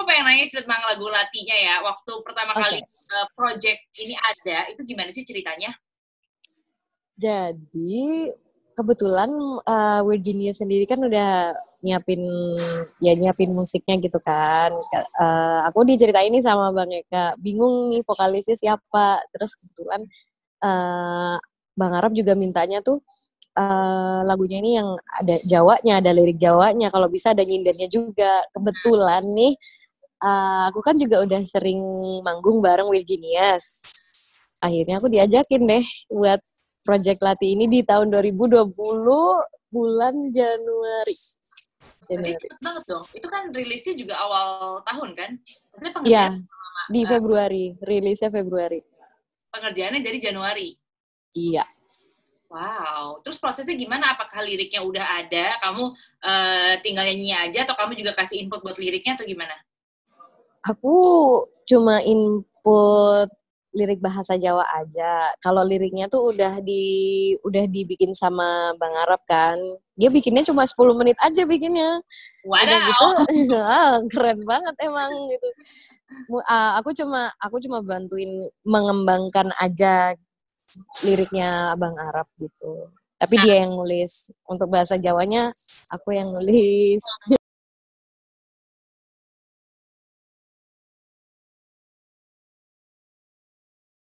pengen nanya tentang lagu Latinya ya. Waktu pertama kali project ini ada, itu gimana sih ceritanya? Jadi kebetulan Virginia sendiri kan udah nyiapin musiknya gitu kan. Aku diceritain nih sama Bang Eka, bingung nih vokalisnya siapa. Terus kebetulan Bang Arab juga mintanya tuh lagunya ini yang ada Jawanya, ada lirik Jawanya. Kalau bisa ada nyindennya juga. Kebetulan nih aku kan juga udah sering manggung bareng Virginias. Akhirnya aku diajakin deh buat Project Lati ini di tahun 2020 bulan Januari. Jadi cepet banget dong. Itu kan rilisnya juga awal tahun kan? Iya, di Februari. Rilisnya Februari. Pengerjaannya dari Januari? Iya. Wow. Terus prosesnya gimana? Apakah liriknya udah ada, kamu tinggal nyanyi aja, atau kamu juga kasih input buat liriknya, atau gimana? Aku cuma input lirik bahasa Jawa aja. Kalau liriknya tuh udah dibikin sama Bang Arab kan. Dia bikinnya cuma 10 menit aja bikinnya. Wadaw. Udah gitu keren banget emang gitu. Aku cuma bantuin mengembangkan aja liriknya Bang Arab gitu. Tapi dia yang nulis. Untuk bahasa Jawanya aku yang nulis.